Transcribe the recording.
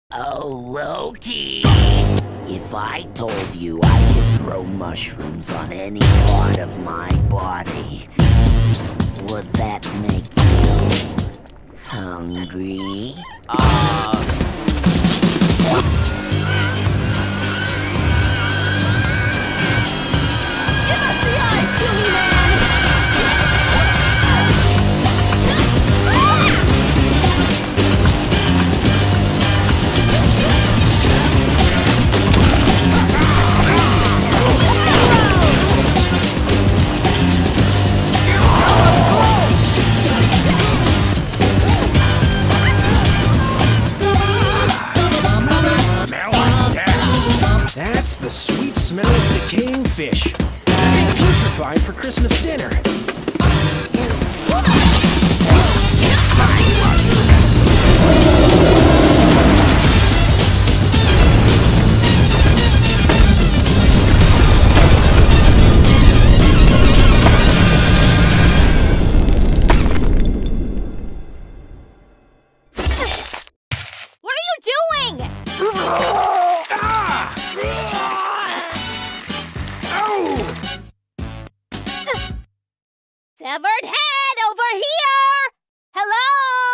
Oh, Loki! If I told you I could grow mushrooms on any part of my body, would that make you hungry? Give us the eye, Puny Man! That's the sweet smell of decaying fish. Get putrefied for Christmas dinner. What are you doing? Severed head over here! Hello?